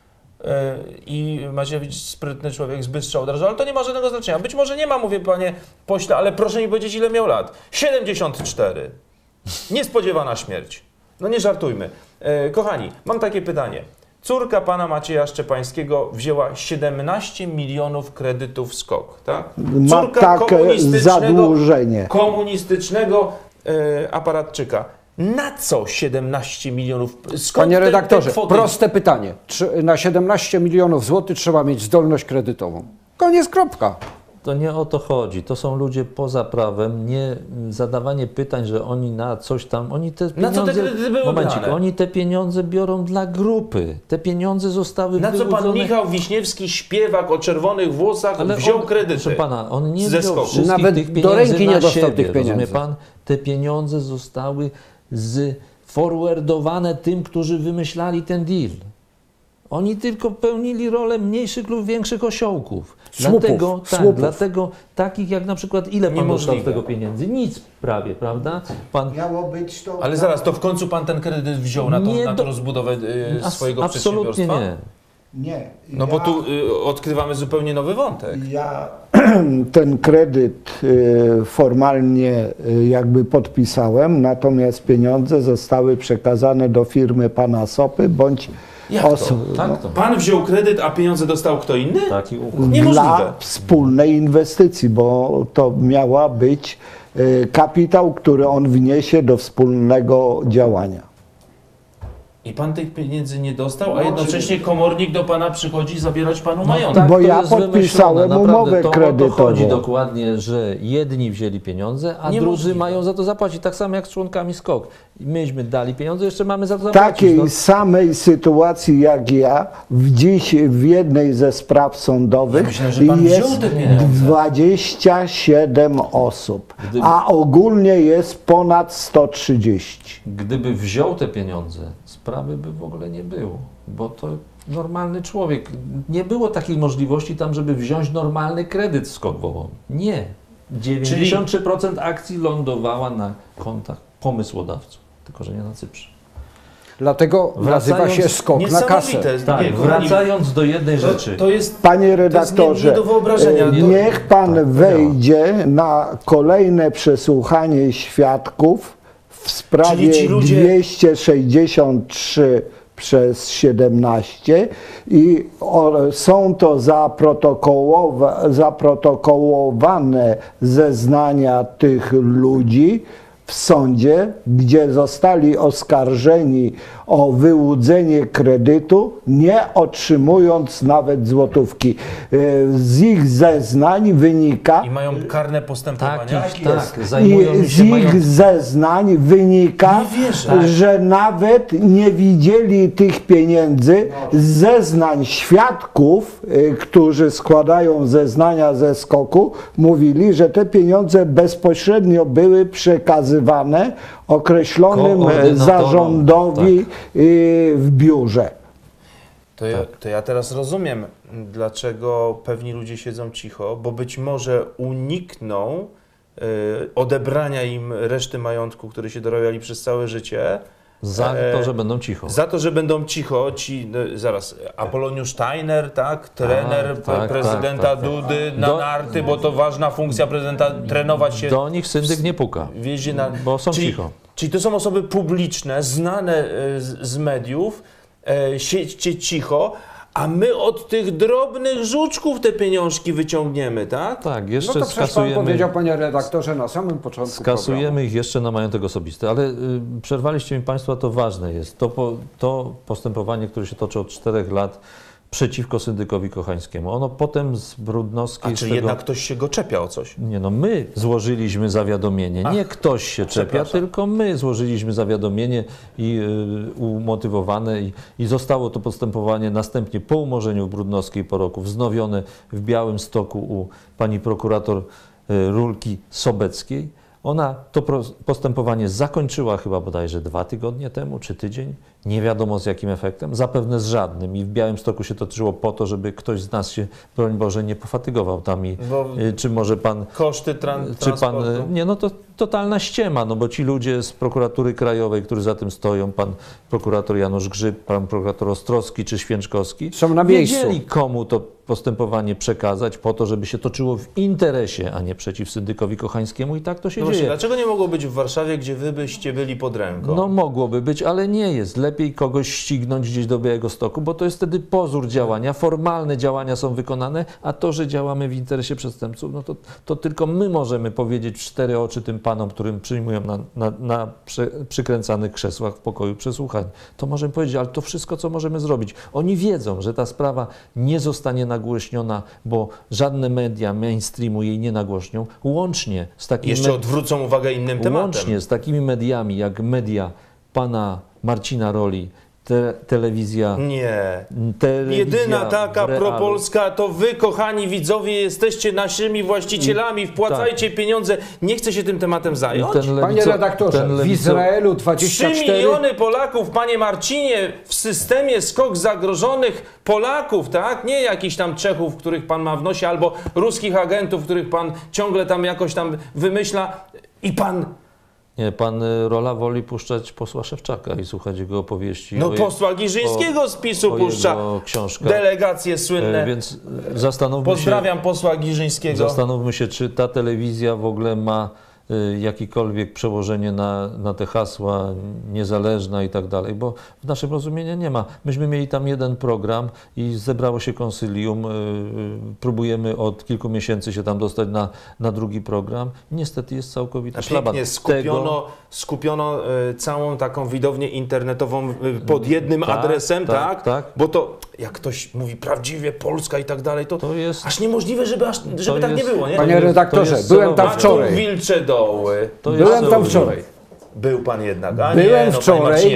I Macierewicz, sprytny człowiek z Bystrza od razu, ale to nie ma żadnego znaczenia. Być może nie ma, mówię panie pośle, ale proszę mi powiedzieć, ile miał lat. 74. Niespodziewana śmierć. No nie żartujmy. Kochani, mam takie pytanie. Córka pana Macieja Szczepańskiego wzięła 17 milionów kredytów SKOK, tak? Ma takie zadłużenie. Komunistycznego aparatczyka. Na co 17 milionów? Skąd Panie redaktorze, te kwoty? proste pytanie. Na 17 milionów złotych trzeba mieć zdolność kredytową. Koniec, kropka. To nie o to chodzi. To są ludzie poza prawem, nie zadawanie pytań, że oni na coś tam, oni te pieniądze... Na co te kredyty były Momencik, brane? oni te pieniądze biorą dla grupy. Te pieniądze zostały Na co pan wyłudzone... Michał Wiśniewski, śpiewak o czerwonych włosach, wziął kredyty? Proszę pana, on nie ze wziął SKOK-u. wszystkich Nawet tych do pieniędzy ręki nie na dostał siebie, tych pieniędzy. rozumie pan? Te pieniądze zostały forwardowane tym, którzy wymyślali ten deal. Oni tylko pełnili rolę mniejszych lub większych osiołków. Dlatego takich jak na przykład, ile pan Niemożliwe. dostał z tego pieniędzy? Nic prawie, prawda? Pan Miało być to... Ale zaraz, to w końcu pan ten kredyt wziął na Nie tą do- rozbudowę swojego absolutnie przedsiębiorstwa? nie. Nie. No bo tu odkrywamy zupełnie nowy wątek. Ja ten kredyt formalnie jakby podpisałem, natomiast pieniądze zostały przekazane do firmy pana Sopy bądź Jak to? osób. Tak to. Pan wziął kredyt, a pieniądze dostał kto inny? Taki układ. Niemożliwe. Dla wspólnej inwestycji, bo to miała być kapitał, który on wniesie do wspólnego działania. I pan tych pieniędzy nie dostał, a jednocześnie komornik do pana przychodzi zabierać panu majątek. Tak, Bo to ja jest podpisałem wymyślone. Naprawdę, umowę to kredytową. o to chodzi dokładnie, że jedni wzięli pieniądze, a Niemożliwe. drudzy mają za to zapłacić. Tak samo jak z członkami SKOK. Myśmy dali pieniądze, jeszcze mamy za to zapłacić. Takiej No. samej sytuacji jak ja, dziś w jednej ze spraw sądowych Myślę, że pan wziął jest te pieniądze. 27 osób, a ogólnie jest ponad 130. Gdyby wziął te pieniądze, sprawy by w ogóle nie było, bo to normalny człowiek. Nie było takiej możliwości tam, żeby wziąć normalny kredyt z SKOK Wołomin. Nie. 93% akcji lądowała na kontach pomysłodawców, tylko że nie na Cyprze. Dlatego nazywa się skok na kasę. Niesamowite. Tak, Nie, wracając do jednej rzeczy. to jest... Panie To jest redaktorze, nie do wyobrażenia. To- niech pan tak, wejdzie na kolejne przesłuchanie świadków w sprawie Czyli ci ludzie- 263 przez 17 i są to zaprotokołowane zeznania tych ludzi w sądzie, gdzie zostali oskarżeni o wyłudzenie kredytu, nie otrzymując nawet złotówki. Z ich zeznań wynika, I mają karne postępowania? Tak, zajmują i z się ich zeznań wynika, Nie wierzę. że nawet nie widzieli tych pieniędzy. Z zeznań świadków, którzy składają zeznania ze SKOK-u, mówili, że te pieniądze bezpośrednio były przekazywane określonym Koordynatorom, zarządowi w biurze. To ja teraz rozumiem, dlaczego pewni ludzie siedzą cicho, bo być może unikną odebrania im reszty majątku, który się dorobiali przez całe życie. za to, że będą cicho. Za to, że będą cicho ci, zaraz, Apoloniusz Steiner, tak, trener prezydenta tak. Dudy na Do- narty, bo to ważna funkcja prezydenta, trenować się. Do nich syndyk nie puka, Wjeździe na... bo są cicho. Czyli to są osoby publiczne, znane z mediów, siedźcie cicho, a my od tych drobnych żuczków te pieniążki wyciągniemy, tak? Tak, No jeszcze to przecież pan skasujemy. powiedział, panie redaktorze, na samym początku Skasujemy ich jeszcze na majątek osobisty, ale przerwaliście mi Państwo, to ważne jest. To postępowanie, które się toczy od 4 lat, przeciwko syndykowi Kochańskiemu. Ono potem z Brudnowskiej... A czyli jednak ktoś się go czepia o coś? Nie no, my złożyliśmy zawiadomienie, nie ktoś się czepia, tylko my złożyliśmy zawiadomienie i umotywowane i zostało to postępowanie następnie po umorzeniu Brudnowskiej po roku wznowione w Białymstoku u pani prokurator Rulki Sobeckiej. Ona to postępowanie zakończyła chyba bodajże 2 tygodnie temu, czy tydzień. Nie wiadomo z jakim efektem, zapewne z żadnym. I w Białymstoku się toczyło po to, żeby ktoś z nas się, broń Boże, nie pofatygował tam. Czy może pan... Koszty transportu? Nie, no to totalna ściema, no bo ci ludzie z prokuratury krajowej, którzy za tym stoją, pan prokurator Janusz Grzyb, pan prokurator Ostrowski czy Święczkowski, są na miejscu. Wiedzieli, komu to postępowanie przekazać po to, żeby się toczyło w interesie, a nie przeciw syndykowi Kochańskiemu i tak to się dzieje. Dlaczego nie mogło być w Warszawie, gdzie wy byście byli pod ręką? No mogłoby być, ale nie jest. Lepiej kogoś ścignąć gdzieś do Białegostoku, bo to jest wtedy pozór działania, formalne działania są wykonane, a to, że działamy w interesie przestępców, no to tylko my możemy powiedzieć w 4 oczy tym panom, którym przyjmują na przykręcanych krzesłach w pokoju przesłuchań. To możemy powiedzieć, ale to wszystko, co możemy zrobić. Oni wiedzą, że ta sprawa nie zostanie nagłośniona, bo żadne media mainstreamu jej nie nagłośnią, łącznie z takimi... Jeszcze odwrócą uwagę innym tematem. Łącznie z takimi mediami, jak media pana Marcina Roli, telewizja... Nie. Telewizja jedyna taka w Realu. propolska to wy, kochani widzowie, jesteście naszymi właścicielami, wpłacajcie pieniądze. Nie chce się tym tematem zająć? Panie redaktorze, w Izraelu 24... 3 miliony Polaków, panie Marcinie, w systemie skok zagrożonych Polaków, tak? Nie jakichś tam Czechów, których pan ma w nosie, albo ruskich agentów, których pan ciągle tam jakoś tam wymyśla i pan... Nie, pan Rola woli puszczać posła Szewczaka i słuchać jego opowieści. No posła Giżyńskiego z PiS-u puszcza delegacje słynne. Więc zastanówmy Pozdrawiam posła Giżyńskiego. Zastanówmy się, czy ta telewizja w ogóle ma jakiekolwiek przełożenie na te hasła, niezależna i tak dalej, bo w naszym rozumieniu nie ma. Myśmy mieli tam jeden program i zebrało się konsylium, próbujemy od kilku miesięcy się tam dostać na drugi program. Niestety jest całkowity szlaban. Skupiono całą taką widownię internetową pod jednym adresem, tak? Bo to, jak ktoś mówi prawdziwie Polska i tak dalej, to jest aż niemożliwe, żeby tak nie było, nie? Panie redaktorze, byłem tam wczoraj. Wilcze doły. Byłem tam wczoraj. Był pan jednak. Byłem wczoraj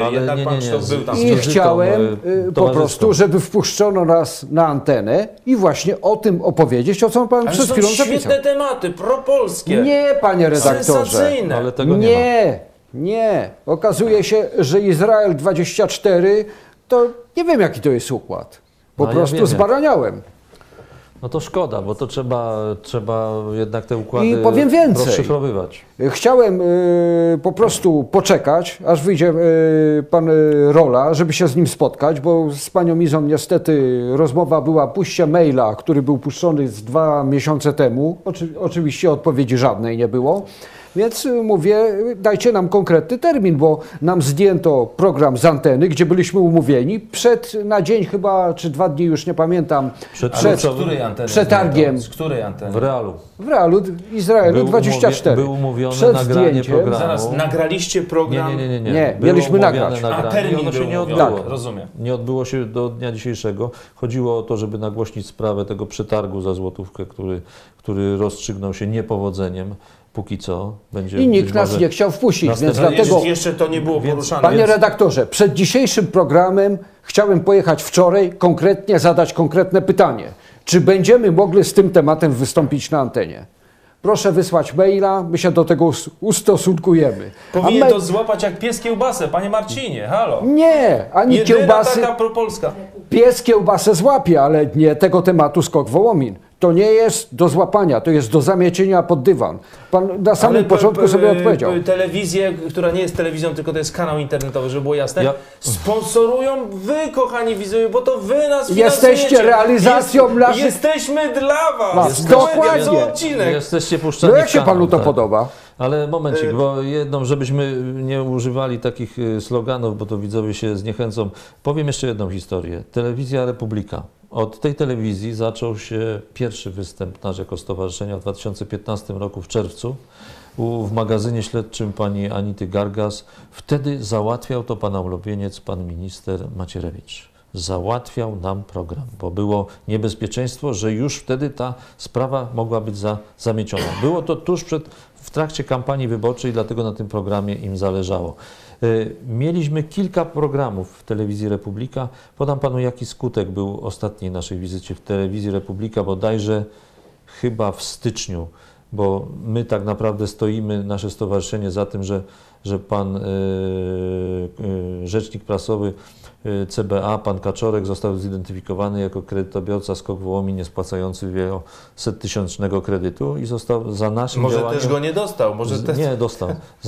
i chciałem po prostu, żeby wpuszczono nas na antenę i właśnie o tym opowiedzieć, o co pan przed chwilą zapisał. Świetne tematy, propolskie. Nie, panie redaktorze. Sensacyjne. Ale tego nie ma. Nie. Okazuje się, że Izrael 24 to nie wiem, jaki to jest układ. Po prostu zbaraniałem. No to szkoda, bo to trzeba jednak te układy I powiem więcej. rozszyfrowywać. Chciałem po prostu poczekać, aż wyjdzie pan Rola, żeby się z nim spotkać, bo z panią Izą niestety rozmowa była puśćcie maila, który był puszczony z 2 miesiące temu. Oczywiście odpowiedzi żadnej nie było. Więc mówię, dajcie nam konkretny termin, bo nam zdjęto program z anteny, gdzie byliśmy umówieni na dzień chyba, czy 2 dni, już nie pamiętam, przed targiem. Z której anteny? W Realu. W Realu, Izraelu 24. Był umówione przed nagranie zdjęciem. programu. Zaraz, nagraliście program? Nie, mieliśmy nagrać. A termin ono się nie odbyło. Tak, rozumiem. Nie odbyło się do dnia dzisiejszego. Chodziło o to, żeby nagłośnić sprawę tego przetargu za złotówkę, który rozstrzygnął się niepowodzeniem. Póki co będzie. I nikt nas nie chciał wpuścić, więc dlatego... Jeszcze to nie było poruszane. Panie redaktorze, przed dzisiejszym programem chciałem pojechać wczoraj, konkretnie zadać konkretne pytanie. Czy będziemy mogli z tym tematem wystąpić na antenie? Proszę wysłać maila, my się do tego ustosunkujemy. Powinien to złapać jak pies kiełbasę, panie Marcinie, halo. Nie, ani jedyna kiełbasy. Taka propolska. Pies kiełbasę złapie, ale nie tego tematu Skok Wołomin. To nie jest do złapania, to jest do zamiecienia pod dywan. Pan na samym początku sobie odpowiedział. Telewizję, która nie jest telewizją, tylko to jest kanał internetowy, żeby było jasne, sponsorują wy, kochani widzowie, bo to wy nas finansujecie. Jesteście realizacją naszych... Jesteśmy dla was. Dokładnie. Jesteście puszczani. No jak się panu to podoba? Ale momencik, bo jedną, żebyśmy nie używali takich sloganów, bo to widzowie się zniechęcą. Powiem jeszcze jedną historię. Telewizja Republika. Od tej telewizji zaczął się pierwszy występ nasz jako stowarzyszenia w 2015 roku w czerwcu w magazynie śledczym pani Anity Gargas. Wtedy załatwiał to pana ulubieniec, pan minister Macierewicz. załatwiał nam program, bo było niebezpieczeństwo, że już wtedy ta sprawa mogła być zamieciona. Było to w trakcie kampanii wyborczej, dlatego na tym programie im zależało. Mieliśmy kilka programów w Telewizji Republika. Podam panu, jaki skutek był ostatniej naszej wizycie w Telewizji Republika, bodajże chyba w styczniu, bo my tak naprawdę stoimy, nasze stowarzyszenie, za tym, że pan rzecznik prasowy CBA, pan Kaczorek, został zidentyfikowany jako kredytobiorca SKOK Wołomin niespłacający wielosettysięcznego kredytu i został za naszym Może działaniem... też go nie dostał. Nie, dostał.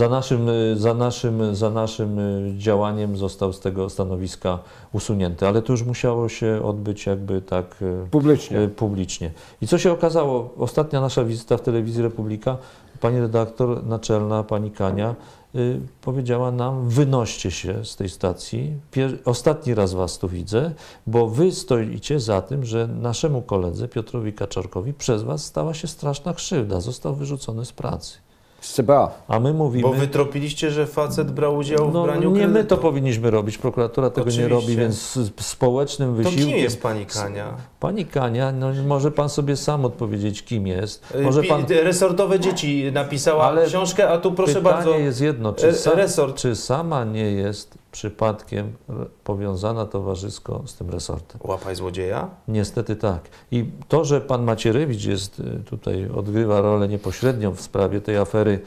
Za naszym działaniem został z tego stanowiska usunięty, ale to już musiało się odbyć jakby tak publicznie. I co się okazało? Ostatnia nasza wizyta w Telewizji Republika, pani redaktor naczelna, pani Kania, powiedziała nam: wynoście się z tej stacji, ostatni raz was tu widzę, bo wy stoicie za tym, że naszemu koledze Piotrowi Kaczorkowi przez was stała się straszna krzywda, został wyrzucony z pracy. Z CBA. A my mówimy... Bo wy tropiliście, że facet brał udział w braniu nie kredytu. my to powinniśmy robić, prokuratura tego nie robi, więc społecznym wysiłkiem... To kim jest pani Kania? Pani Kania, no może pan sobie sam odpowiedzieć, kim jest. Może pan... Resortowe Dzieci napisała książkę, a tu proszę bardzo... Pytanie jest jedno, czy sama nie jest przypadkiem powiązana towarzysko z tym resortem? Łapaj złodzieja? Niestety tak. I to, że pan Macierewicz jest tutaj, odgrywa rolę niepośrednią w sprawie tej afery,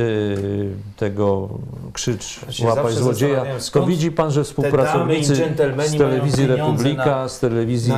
tego krzycz, łapaj złodzieja, to widzi pan, że współpracownicy z Telewizji Republika, z telewizji,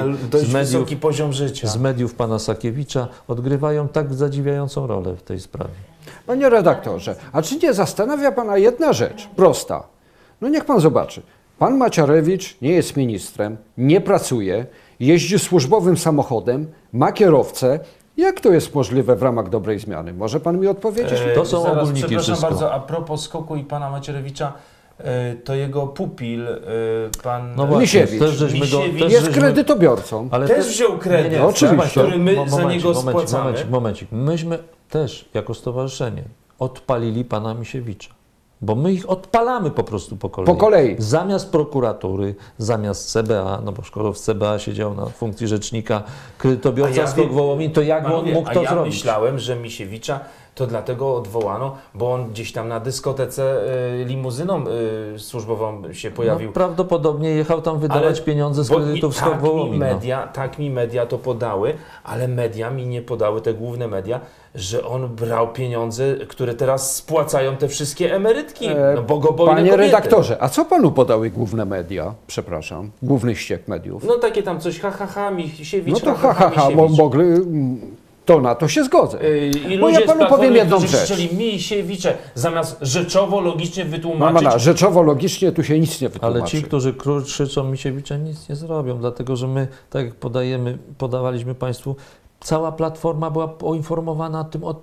z mediów pana Sakiewicza odgrywają tak zadziwiającą rolę w tej sprawie. Panie redaktorze, a czy nie zastanawia pana jedna rzecz, prosta? No niech pan zobaczy. Pan Macierewicz nie jest ministrem, nie pracuje, jeździ służbowym samochodem, ma kierowcę. Jak to jest możliwe w ramach dobrej zmiany? Może pan mi odpowiedzieć? To są ogólniki przepraszam wszystko. bardzo, a propos SKOK-u i pana Macierewicza, to jego pupil, pan Misiewicz, jest kredytobiorcą. Ale też wziął kredyt, nie, oczywiście. który my za niego spłacamy. Momencik. Myśmy też jako stowarzyszenie odpalili pana Misiewicza. Bo my ich odpalamy po prostu po kolei. Zamiast prokuratury, zamiast CBA, no bo skoro w CBA siedział na funkcji rzecznika kredytobiorca SKOK Wołomin, to jak on mógł to zrobić? Ja myślałem, że Misiewicza to dlatego odwołano, bo on gdzieś tam na dyskotece limuzyną służbową się pojawił. No, prawdopodobnie jechał tam wydawać pieniądze z kredytów SKOK Wołomin. Tak mi media to podały, ale media mi nie podały, te główne media, że on brał pieniądze, które teraz spłacają te wszystkie emerytki, no bogobojne Panie kobiety. redaktorze, a co panu podały główne media? Przepraszam, główny ściek mediów. No takie tam coś, Misiewicz. No to mogli... To na to się zgodzę. I bo ludzie ja panu powiem jedną rzecz. Czyli Misiewicze, zamiast rzeczowo, logicznie wytłumaczyć... Rzeczowo, logicznie tu się nic nie wytłumaczy. Ale ci, którzy krzyczą Misiewicze, nic nie zrobią, dlatego że my, tak jak podawaliśmy państwu, cała Platforma była poinformowana o tym od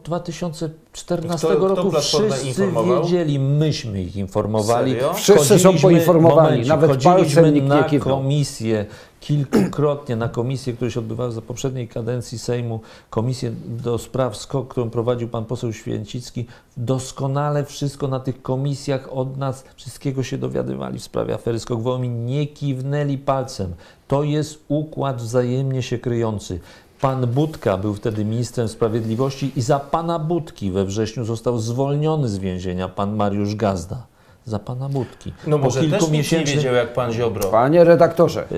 2014 roku. Wszyscy wiedzieli, myśmy ich informowali. Serio? Wszyscy są poinformowani, nawet palcem nikt nie kiwnął. Komisję, kilkukrotnie na komisję, która się odbywała za poprzedniej kadencji Sejmu, komisję do spraw SKOK, którą prowadził pan poseł Święcicki, doskonale wszystko na tych komisjach od nas, wszystkiego się dowiadywali w sprawie afery SKOK Wołomin, nie kiwnęli palcem. To jest układ wzajemnie się kryjący. Pan Budka był wtedy ministrem sprawiedliwości i za pana Budki we wrześniu został zwolniony z więzienia pan Mariusz Gazda. Za pana Budki. No może też nic nie wiedział jak pan Ziobro. Panie redaktorze,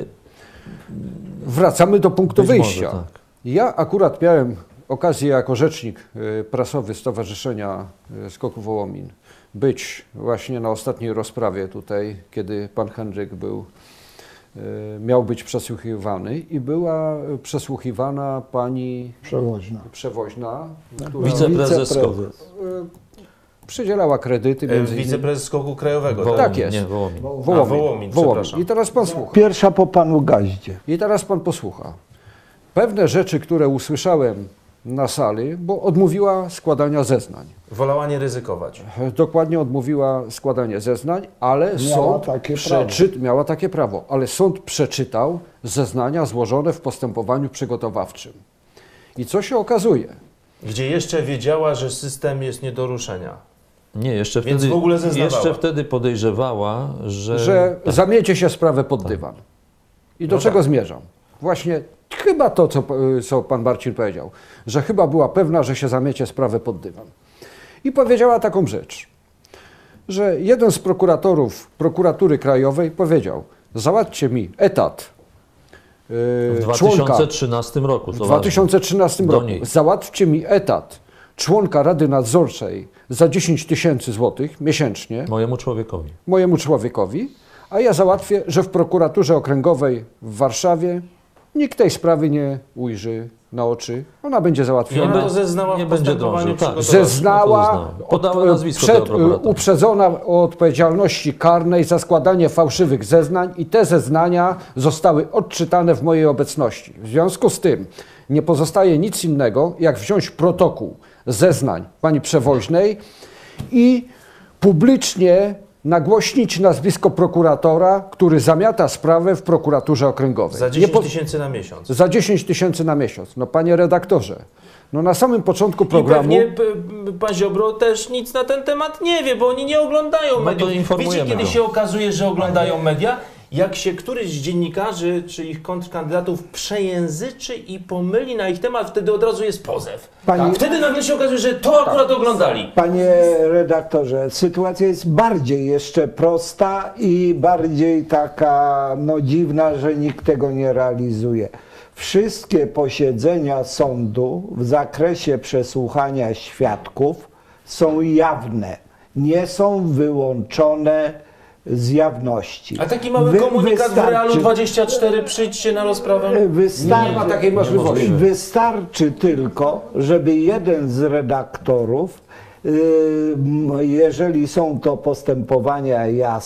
wracamy do punktu wyjścia. Może, tak. Ja akurat miałem okazję jako rzecznik prasowy Stowarzyszenia SKOK-u Wołomin być właśnie na ostatniej rozprawie tutaj, kiedy pan Henryk miał być przesłuchiwany i była przesłuchiwana pani Przewoźna, wiceprezes SKOK-u. Przydzielała kredyty między innymi. Wiceprezes SKOK-u Krajowego. Wołomin, tak jest. Nie, Wołomin. Wołomin, przepraszam. I teraz pan słucha. Pierwsza po panu Gaździe. I teraz pan posłucha. Pewne rzeczy, które usłyszałem na sali, bo odmówiła składania zeznań. Wolała nie ryzykować. Dokładnie odmówiła składania zeznań, ale sąd miała takie prawo, ale sąd przeczytał zeznania złożone w postępowaniu przygotowawczym. I co się okazuje? Gdzie jeszcze wiedziała, że system jest nie do ruszenia. Nie, jeszcze Więc wtedy, w ogóle zeznawała. jeszcze wtedy podejrzewała, że zamiecie się sprawę pod dywan. I do czego zmierzam? Właśnie chyba to, co pan Marcin powiedział, że chyba była pewna, że się zamiecie sprawę pod dywan. I powiedziała taką rzecz, że jeden z prokuratorów Prokuratury Krajowej powiedział: załatwcie mi etat W członka 2013 roku. w To 2013 Do roku. niej. Załatwcie mi etat członka Rady Nadzorczej za 10 tysięcy złotych miesięcznie mojemu człowiekowi. a ja załatwię, że w prokuraturze okręgowej w Warszawie nikt tej sprawy nie ujrzy na oczy. Ona będzie załatwiona. Ona to zeznała nie w będzie postępowaniu dążył, tak. przygotowawczym. Zeznała, Podała nazwisko tego prokuratora. uprzedzona o odpowiedzialności karnej za składanie fałszywych zeznań i te zeznania zostały odczytane w mojej obecności. W związku z tym nie pozostaje nic innego, jak wziąć protokół zeznań pani Przewoźnej i publicznie nagłośnić nazwisko prokuratora, który zamiata sprawę w prokuraturze okręgowej. Za 10 tysięcy na miesiąc. Za 10 tysięcy na miesiąc. No panie redaktorze, no na samym początku I programu... pewnie pan Ziobro też nic na ten temat nie wie, bo oni nie oglądają to mediów. informujemy Wiecie, kiedy go. się okazuje, że oglądają media? Jak się któryś z dziennikarzy czy ich kontrkandydatów przejęzyczy i pomyli na ich temat, wtedy od razu jest pozew. Pani- Wtedy nagle się okazuje, że to akurat oglądali. Panie redaktorze, sytuacja jest bardziej jeszcze prosta i bardziej taka dziwna, że nikt tego nie realizuje. Wszystkie posiedzenia sądu w zakresie przesłuchania świadków są jawne, nie są wyłączone z jawności. A taki mały komunikat w Realu 24, przyjdźcie na rozprawę. Nie ma takiej możliwości. Wystarczy tylko, żeby jeden z redaktorów, jeżeli są to postępowania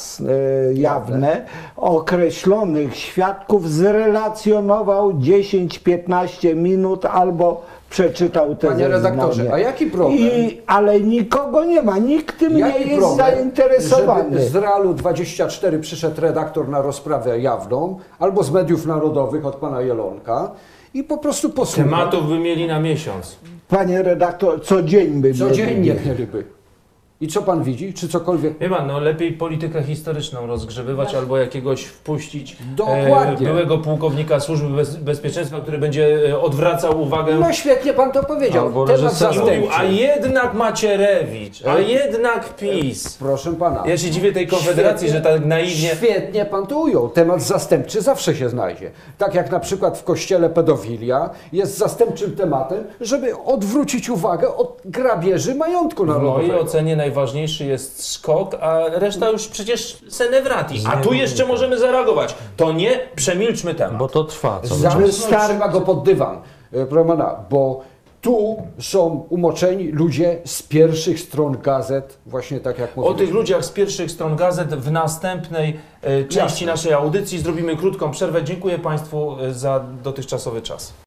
jawne, określonych świadków zrelacjonował 10-15 minut albo przeczytał te Panie redaktorze, zeznania. a jaki problem? Ale nikogo nie ma, nikt tym nie jest zainteresowany. Żeby z Realu 24 przyszedł redaktor na rozprawę jawną, albo z mediów narodowych od pana Jelonka i po prostu posłuchał. Tematów by mieli na miesiąc. Panie redaktor, Codziennie mieliby. I co pan widzi? Czy cokolwiek? Wie pan, lepiej politykę historyczną rozgrzebywać albo jakiegoś wpuścić Dokładnie. byłego pułkownika Służby Bezpieczeństwa, który będzie odwracał uwagę. No świetnie pan to powiedział. Albo Temat reżysera. I mówił, zastępczy. a jednak Macierewicz, a jednak PiS. Proszę pana. Ja się dziwię tej Konfederacji, że tak naiwnie... Świetnie pan to ujął. Temat zastępczy zawsze się znajdzie. Tak jak na przykład w kościele pedofilia jest zastępczym tematem, żeby odwrócić uwagę od grabieży majątku W mojej narodowego. ocenie najważniejszy jest skok, a reszta już przecież senewrati. A tu jeszcze możemy zareagować. To nie, przemilczmy temat. Bo to trwa cały czas. Zamknąć trzeba go pod dywan, proszę pana, bo tu są umoczeni ludzie z pierwszych stron gazet, właśnie tak jak O mówiłem. tych ludziach z pierwszych stron gazet w następnej części naszej audycji zrobimy krótką przerwę. Dziękuję Państwu za dotychczasowy czas.